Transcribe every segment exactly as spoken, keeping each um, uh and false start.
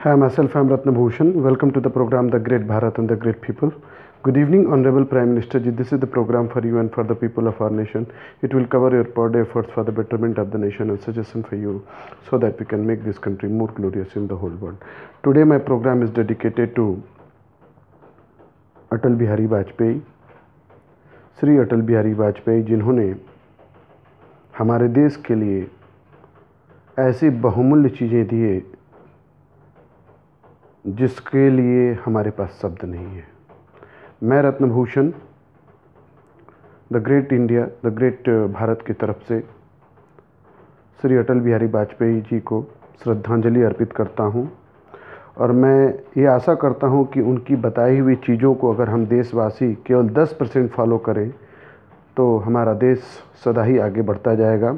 Hi, myself I am Ratna Bhushan. Welcome to the program The Great Bharat and the Great People. Good evening, Honorable Prime Minister Ji. This is the program for you and for the people of our nation. It will cover your per day efforts for the betterment of the nation and suggestion for you so that we can make this country more glorious in the whole world. Today my program is dedicated to Atal Bihari Vajpayee. Shri Atal Bihari Vajpayee, जिन्होंने हमारे देश के लिए ऐसी बहुमूल्य चीज़ें दिए जिसके लिए हमारे पास शब्द नहीं है। मैं Ratnabhushan the great India the great Bharat की तरफ से श्री अटल बिहारी वाजपेयी जी को श्रद्धांजलि अर्पित करता हूं, और मैं ये आशा करता हूं कि उनकी बताई हुई चीज़ों को अगर हम देशवासी केवल दस परसेंट फॉलो करें तो हमारा देश सदा ही आगे बढ़ता जाएगा।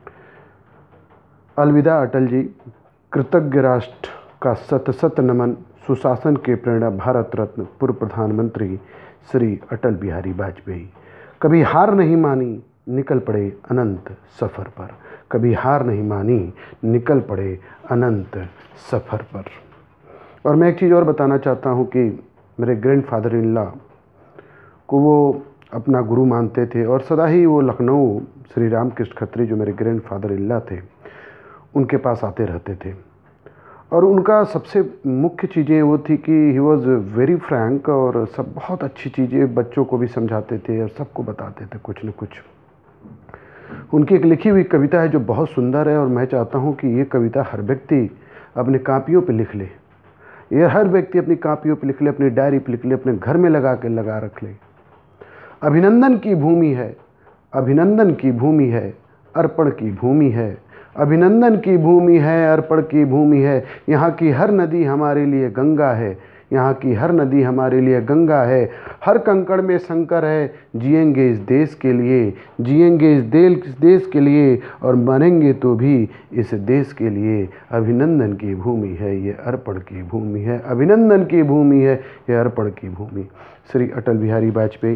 अलविदा अटल जी। कृतज्ञ राष्ट्र का सत सत नमन। सुशासन के प्रेरणा भारत रत्न पूर्व प्रधानमंत्री श्री अटल बिहारी वाजपेयी। कभी हार नहीं मानी, निकल पड़े अनंत सफ़र पर। कभी हार नहीं मानी, निकल पड़े अनंत सफ़र पर। और मैं एक चीज़ और बताना चाहता हूँ कि मेरे ग्रैंडफादर इन लॉ को वो अपना गुरु मानते थे, और सदा ही वो लखनऊ श्री रामकृष्ण खत्री जो मेरे ग्रैंडफादर इन लॉ थे उनके पास आते रहते थे। और उनका सबसे मुख्य चीज़ें वो थी कि ही वॉज़ वेरी फ्रैंक, और सब बहुत अच्छी चीज़ें बच्चों को भी समझाते थे और सबको बताते थे कुछ न कुछ। उनकी एक लिखी हुई कविता है जो बहुत सुंदर है, और मैं चाहता हूँ कि ये कविता हर व्यक्ति अपने कापियों पे लिख ले। ये हर व्यक्ति अपनी कापियों पे लिख ले, अपनी डायरी पे लिख ले, अपने घर में लगा के लगा रख ले। अभिनंदन की भूमि है, अभिनंदन की भूमि है, अर्पण की भूमि है। अभिनंदन की भूमि है, अर्पण की भूमि है। यहाँ की हर नदी हमारे लिए गंगा है, यहाँ की हर नदी हमारे लिए गंगा है। हर कंकड़ में शंकर है। जिएंगे इस देश के लिए, जिएंगे इस देश के लिए, और मरेंगे तो भी इस देश के लिए। अभिनंदन की भूमि है, ये अर्पण की भूमि है। अभिनंदन की भूमि है, ये अर्पण की भूमि। श्री अटल बिहारी वाजपेयी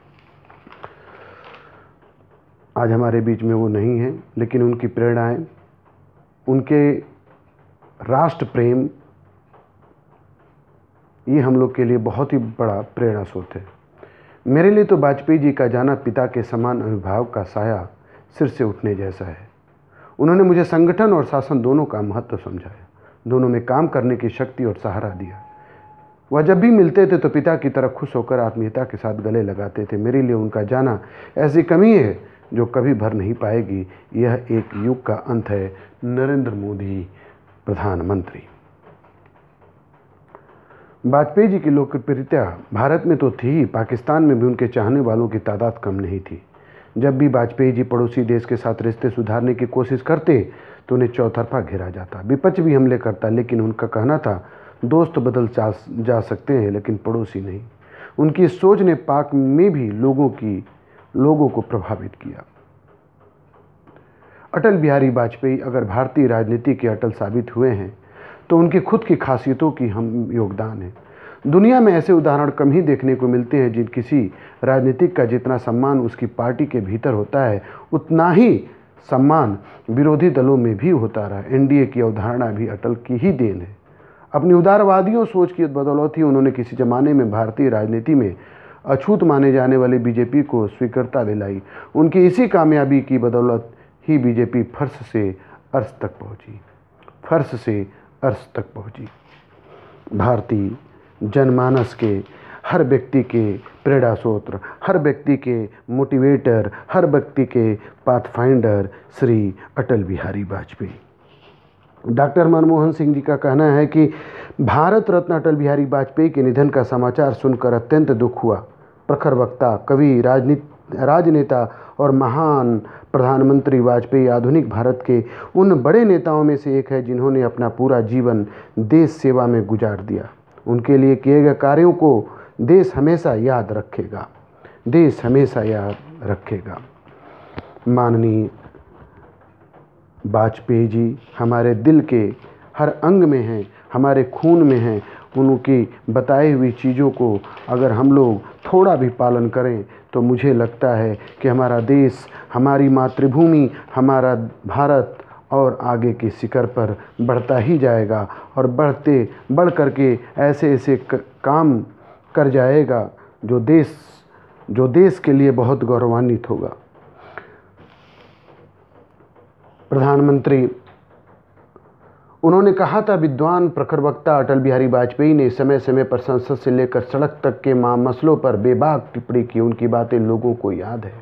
आज हमारे बीच में वो नहीं है, लेकिन उनकी प्रेरणाएं, उनके राष्ट्र प्रेम, ये हम लोग के लिए बहुत ही बड़ा प्रेरणा स्रोत है। मेरे लिए तो वाजपेयी जी का जाना पिता के समान अभिभावक का साया सिर से उठने जैसा है। उन्होंने मुझे संगठन और शासन दोनों का महत्व समझाया, दोनों में काम करने की शक्ति और सहारा दिया। वह जब भी मिलते थे तो पिता की तरह खुश होकर आत्मीयता के साथ गले लगाते थे। मेरे लिए उनका जाना ऐसी कमी है जो कभी भर नहीं पाएगी। यह एक युग का अंत है। नरेंद्र मोदी प्रधानमंत्री। वाजपेयी जी की लोकप्रियता भारत में तो थी ही, पाकिस्तान में भी उनके चाहने वालों की तादाद कम नहीं थी। जब भी वाजपेयी जी पड़ोसी देश के साथ रिश्ते सुधारने की कोशिश करते तो उन्हें चौतरफा घेरा जाता, विपक्ष भी हमले करता, लेकिन उनका कहना था दोस्त बदल जा सकते हैं लेकिन पड़ोसी नहीं। उनकी इस सोच ने पाक में भी लोगों की लोगों को प्रभावित किया। अटल बिहारी वाजपेयी अगर भारतीय राजनीति के अटल साबित हुए हैं तो उनकी खुद की खासियतों की हम योगदान है। दुनिया में ऐसे उदाहरण कम ही देखने को मिलते हैं जिन किसी राजनीतिक का जितना सम्मान उसकी पार्टी के भीतर होता है उतना ही सम्मान विरोधी दलों में भी होता रहा। एनडीए की अवधारणा भी अटल की ही देन है। अपनी उदारवादियों सोच की बदौलत ही उन्होंने किसी जमाने में भारतीय राजनीति में अछूत माने जाने वाले बीजेपी को स्वीकृतता दिलाई। उनकी इसी कामयाबी की बदौलत ही बीजेपी फर्श से अर्श तक पहुंची, फर्श से अर्श तक पहुंची। भारतीय जनमानस के हर व्यक्ति के प्रेरणा स्रोत, हर व्यक्ति के मोटिवेटर, हर व्यक्ति के पाथफाइंडर श्री अटल बिहारी वाजपेयी। डॉक्टर मनमोहन सिंह जी का कहना है कि भारत रत्न अटल बिहारी वाजपेयी के निधन का समाचार सुनकर अत्यंत दुख हुआ। प्रखर वक्ता, कवि, राजनीति राजनेता और महान प्रधानमंत्री वाजपेयी आधुनिक भारत के उन बड़े नेताओं में से एक है जिन्होंने अपना पूरा जीवन देश सेवा में गुजार दिया। उनके लिए किए गए कार्यों को देश हमेशा याद रखेगा, देश हमेशा याद रखेगा। माननीय वाजपेयी जी हमारे दिल के हर अंग में हैं, हमारे खून में हैं। उनकी बताई हुई चीज़ों को अगर हम लोग थोड़ा भी पालन करें तो मुझे लगता है कि हमारा देश, हमारी मातृभूमि, हमारा भारत और आगे के शिखर पर बढ़ता ही जाएगा और बढ़ते बढ़ करके ऐसे ऐसे काम कर जाएगा जो देश जो देश के लिए बहुत गौरवान्वित होगा। प्रधानमंत्री उन्होंने कहा था, विद्वान प्रखर वक्ता अटल बिहारी वाजपेयी ने समय समय पर संसद से लेकर सड़क तक के मसलों पर बेबाक टिप्पणी की। उनकी बातें लोगों को याद है।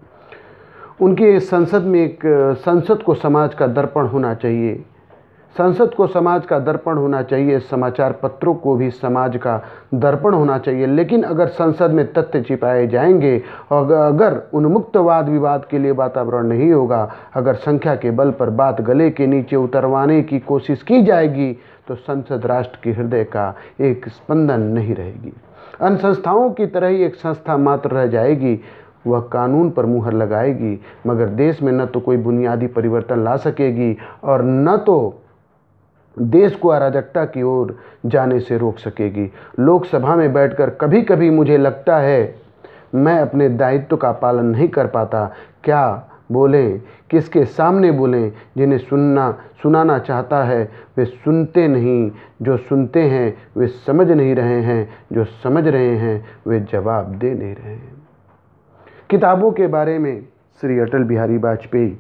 उनके संसद में एक संसद को समाज का दर्पण होना चाहिए संसद को समाज का दर्पण होना चाहिए समाचार पत्रों को भी समाज का दर्पण होना चाहिए। लेकिन अगर संसद में तथ्य छिपाए जाएंगे और अगर उन्मुक्त वाद विवाद के लिए वातावरण नहीं होगा, अगर संख्या के बल पर बात गले के नीचे उतरवाने की कोशिश की जाएगी, तो संसद राष्ट्र के हृदय का एक स्पंदन नहीं रहेगी। अन्य संस्थाओं की तरह ही एक संस्था मात्र रह जाएगी। वह कानून पर मुहर लगाएगी, मगर देश में न तो कोई बुनियादी परिवर्तन ला सकेगी और न तो देश को अराजकता की ओर जाने से रोक सकेगी। लोकसभा में बैठकर कभी कभी मुझे लगता है मैं अपने दायित्व का पालन नहीं कर पाता। क्या बोलें, किसके सामने बोलें? जिन्हें सुनना सुनाना चाहता है वे सुनते नहीं, जो सुनते हैं वे समझ नहीं रहे हैं, जो समझ रहे हैं वे जवाब दे नहीं रहे हैं। किताबों के बारे में श्री अटल बिहारी वाजपेयी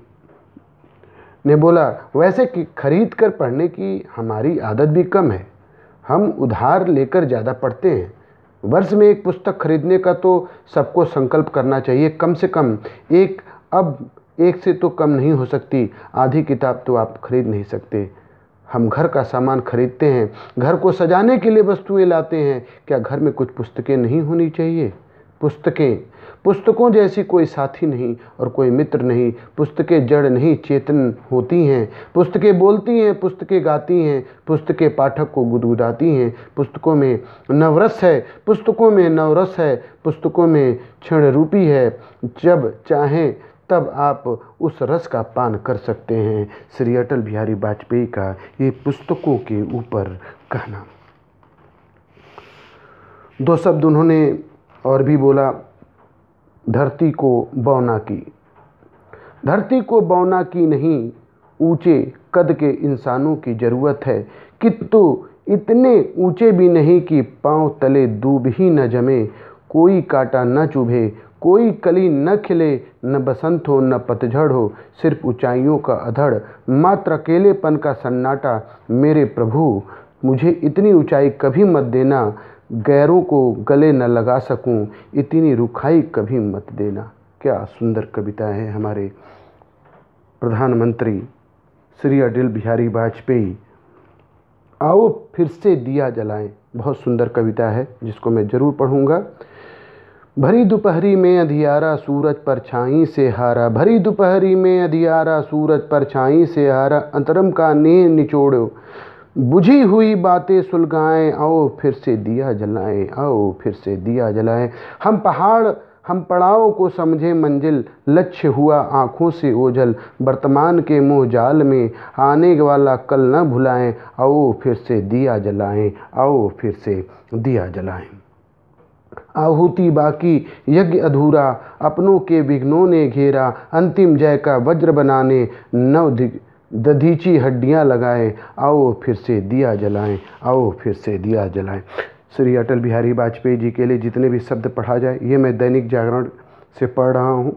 ने बोला, वैसे कि खरीद कर पढ़ने की हमारी आदत भी कम है। हम उधार लेकर ज़्यादा पढ़ते हैं। वर्ष में एक पुस्तक खरीदने का तो सबको संकल्प करना चाहिए। कम से कम एक, अब एक से तो कम नहीं हो सकती। आधी किताब तो आप खरीद नहीं सकते। हम घर का सामान खरीदते हैं, घर को सजाने के लिए वस्तुएं लाते हैं। क्या घर में कुछ पुस्तकें नहीं होनी चाहिए? पुस्तकें पुस्तकों जैसी कोई साथी नहीं और कोई मित्र नहीं। पुस्तकें जड़ नहीं चेतन होती हैं। पुस्तकें बोलती हैं, पुस्तकें गाती हैं, पुस्तकें पाठक को गुदगुदाती हैं। पुस्तकों में नवरस है, पुस्तकों में नवरस है, पुस्तकों में क्षण रूपी है। जब चाहें तब आप उस रस का पान कर सकते हैं। श्री अटल बिहारी वाजपेयी का ये पुस्तकों के ऊपर कहना। दो शब्द उन्होंने और भी बोला, धरती को बौना की। धरती को बौना की नहीं, ऊंचे कद के इंसानों की ज़रूरत है, किंतु इतने ऊंचे भी नहीं कि पांव तले दूब ही न जमे, कोई कांटा न चुभे, कोई कली न खिले, न बसंत हो न पतझड़ हो, सिर्फ ऊंचाइयों का अधड़, मात्र अकेलेपन का सन्नाटा। मेरे प्रभु, मुझे इतनी ऊंचाई कभी मत देना, गैरों को गले न लगा सकूं, इतनी रुखाई कभी मत देना। क्या सुंदर कविता है हमारे प्रधानमंत्री श्री अटल बिहारी वाजपेयी। आओ फिर से दिया जलाएं, बहुत सुंदर कविता है जिसको मैं ज़रूर पढ़ूंगा। भरी दोपहरी में अंधियारा सूरज परछाई से हारा, भरी दोपहरी में अंधियारा सूरज परछाई से हारा, अंतरम का नेह निचोड़ो, बुझी हुई बातें सुलगाएं, आओ फिर से दिया जलाएं, आओ फिर से दिया जलाएं। हम पहाड़ हम पड़ाव को समझे मंजिल, लक्ष्य हुआ आँखों से ओझल, वर्तमान के मोह जाल में आने वाला कल न भुलाएं, आओ फिर से दिया जलाएं, आओ फिर से दिया जलाएं। आहुति बाकी यज्ञ अधूरा, अपनों के विघ्नों ने घेरा, अंतिम जय का वज्र बनाने नव दधीची हड्डियां लगाएं, आओ फिर से दिया जलाएं, आओ फिर से दिया जलाएं। श्री अटल बिहारी वाजपेयी जी के लिए जितने भी शब्द पढ़ा जाए, ये मैं दैनिक जागरण से पढ़ रहा हूँ।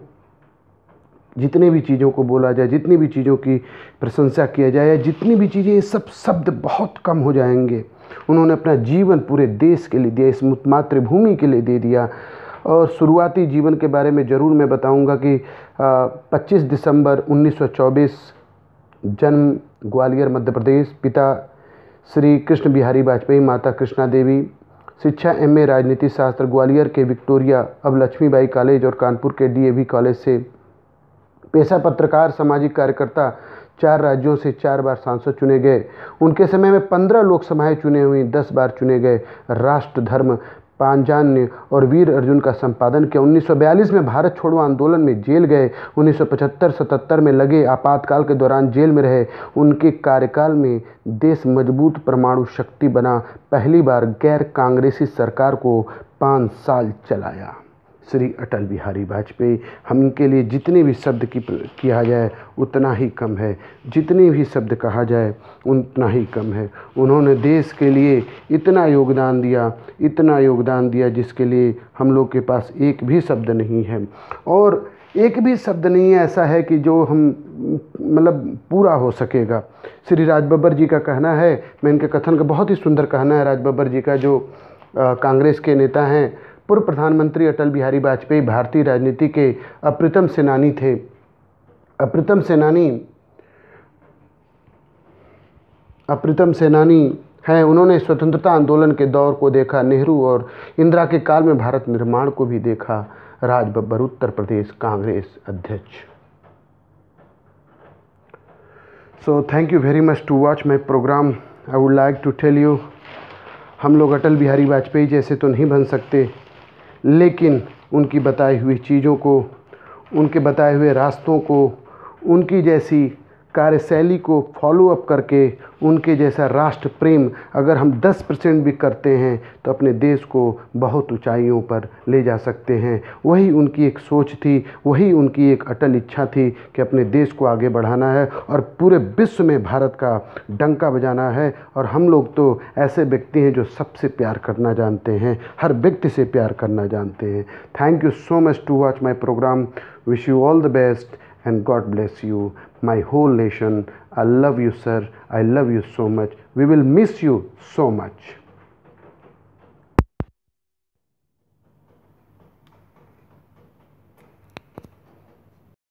जितने भी चीज़ों को बोला जाए, जितनी भी चीज़ों की प्रशंसा किया जाए, जितनी भी चीज़ें, ये सब शब्द बहुत कम हो जाएंगे। उन्होंने अपना जीवन पूरे देश के लिए दिया, इस मातृभूमि के लिए दे दिया। और शुरुआती जीवन के बारे में ज़रूर मैं बताऊंगा कि पच्चीस दिसंबर उन्नीस सौ चौबीस जन्म ग्वालियर मध्य प्रदेश, पिता श्री कृष्ण बिहारी वाजपेयी, माता कृष्णा देवी। शिक्षा एम ए राजनीति शास्त्र ग्वालियर के विक्टोरिया अब लक्ष्मीबाई कॉलेज और कानपुर के डी ए वी कॉलेज से। पेशा पत्रकार, सामाजिक कार्यकर्ता, चार राज्यों से चार बार सांसद चुने गए। उनके समय में पंद्रह लोकसभाएं चुने हुई, दस बार चुने गए। राष्ट्र धर्म, पांचजन्य और वीर अर्जुन का संपादन किया। उन्नीस सौ बयालीस में भारत छोड़ो आंदोलन में जेल गए। उन्नीस सौ पचहत्तर सतहत्तर में लगे आपातकाल के दौरान जेल में रहे। उनके कार्यकाल में देश मजबूत परमाणु शक्ति बना। पहली बार गैर कांग्रेसी सरकार को पाँच साल चलाया। श्री अटल बिहारी वाजपेयी। हम इनके लिए जितने भी शब्द की किया जाए उतना ही कम है, जितने भी शब्द कहा जाए उतना ही कम है। उन्होंने देश के लिए इतना योगदान दिया, इतना योगदान दिया जिसके लिए हम लोग के पास एक भी शब्द नहीं है, और एक भी शब्द नहीं है ऐसा है कि जो हम मतलब पूरा हो सकेगा। श्री राज बब्बर जी का कहना है, मैं इनके कथन का बहुत ही सुंदर कहना है राज बब्बर जी का, जो कांग्रेस के नेता हैं। पूर्व प्रधानमंत्री अटल बिहारी वाजपेयी भारतीय राजनीति के अप्रतिम सेनानी थे, अप्रतिम सेनानी अप्रतिम सेनानी हैं। उन्होंने स्वतंत्रता आंदोलन के दौर को देखा, नेहरू और इंदिरा के काल में भारत निर्माण को भी देखा। राज बब्बर उत्तर प्रदेश कांग्रेस अध्यक्ष। So thank you very much to watch my program. I would like to tell you, हम लोग अटल बिहारी वाजपेयी जैसे तो नहीं बन सकते, लेकिन उनकी बताई हुई चीज़ों को, उनके बताए हुए रास्तों को, उनकी जैसी कार्यशैली को फॉलो अप करके, उनके जैसा राष्ट्र प्रेम अगर हम दस परसेंट भी करते हैं तो अपने देश को बहुत ऊंचाइयों पर ले जा सकते हैं। वही उनकी एक सोच थी, वही उनकी एक अटल इच्छा थी कि अपने देश को आगे बढ़ाना है और पूरे विश्व में भारत का डंका बजाना है। और हम लोग तो ऐसे व्यक्ति हैं जो सबसे प्यार करना जानते हैं, हर व्यक्ति से प्यार करना जानते हैं। Thank you so much to watch my program. Wish you all the best and God bless you, my whole nation. I love you, sir. I love you so much. We will miss you so much.